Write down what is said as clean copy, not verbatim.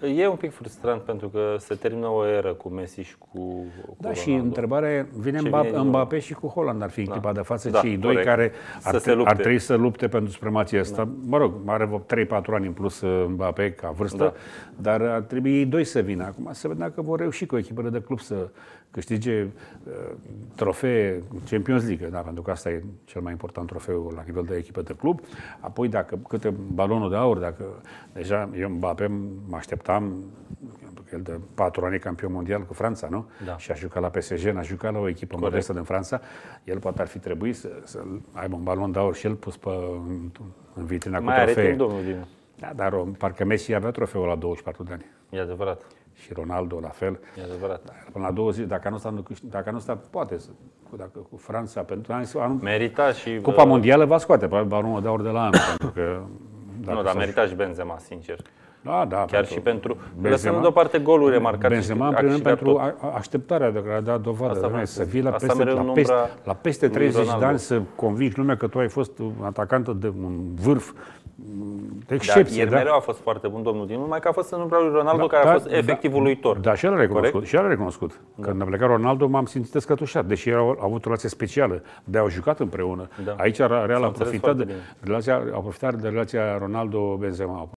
E un pic frustrant pentru că se termină o eră cu Messi și cu Da, și Ronaldo. întrebarea vine Mbappé și cu Holland ar fi în clipa de față, Da, cei doi corect. care ar trebui să lupte pentru supremația asta. Mă rog, are 3-4 ani în plus Mbappé ca vârstă, dar ar trebui ei doi să vină. Acum să vedem dacă vor reuși cu echipele de club să câștige trofee Champions League, da, pentru că asta e cel mai important trofeu la nivel de echipă de club. Apoi dacă câte balonul de aur, dacă deja eu Mbappé mă așteptam, el de 4 ani e campion mondial cu Franța, nu? Da. Și a jucat la PSG, n-a jucat la o echipă modestă din Franța. El poate ar fi trebuit să aibă un balon de aur și el pus în vitrina cu trofee. Mai are timp, domnul Dinu. Da, dar parcă Messi avea trofeul la 24 de ani. E adevărat. Și Ronaldo la fel. E adevărat. Până la 20, dacă nu sta, poate să, dacă cu Franța pentru anul. Merita și Cupa mondială va scoate balonul de aur de la anul, pentru că nu, dar merita și Benzema, sincer. Da, chiar și pentru lăsând deoparte goluri remarcate. Benzema, în primul rând, pentru așteptarea de care a dat dovadă. Să vii la peste 30 de ani să convingi lumea că tu ai fost atacantă de un vârf de excepție. Dar mereu a fost foarte bun, domnul Dinu, numai că a fost în umbra lui Ronaldo, care a fost efectiv uluitor. Da, și el a recunoscut. Când a plecat Ronaldo, m-am simțit descătușat, deși au avut o relație specială, de-au jucat împreună. Aici Real a profitat de relația Ronaldo-Benzema.